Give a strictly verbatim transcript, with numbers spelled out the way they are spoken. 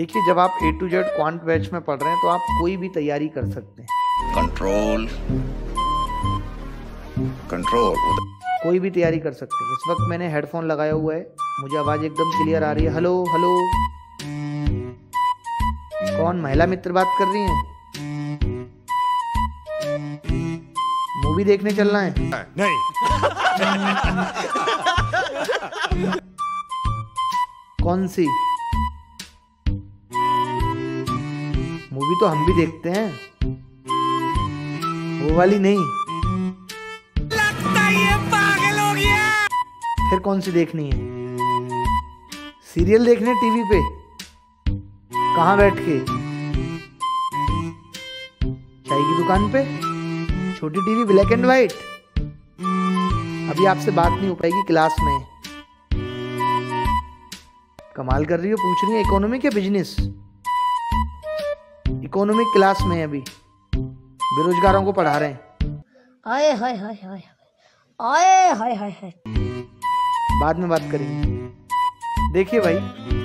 देखिए, जब आप A to Z quant batch में पढ़ रहे हैं तो आप कोई भी तैयारी कर सकते हैं। कंट्रोल कंट्रोल कोई भी तैयारी कर सकते हैं। इस वक्त मैंने हेडफोन लगाया हुआ है, मुझे आवाज़ एकदम क्लियर आ रही है। हेलो हेलो, कौन महिला मित्र बात कर रही हैं? मूवी देखने चलना है? नहीं। कौन सी मूवी? तो हम भी देखते हैं, वो वाली नहीं। लगता ये पागल हो गया। फिर कौन सी देखनी है? सीरियल देखने टीवी पे? कहाँ बैठ के? चाय की दुकान पे? छोटी टीवी ब्लैक एंड व्हाइट? अभी आपसे बात नहीं हो पाएगी क्लास में। कमाल कर रही हो, पूछ रही है इकोनॉमिक या बिजनेस? इकोनॉमिक क्लास में अभी बेरोजगारों को पढ़ा रहे हैं। आए हाय हाय हाय आए हाय हाय हाय। बाद में बात करेंगे। देखिए भाई,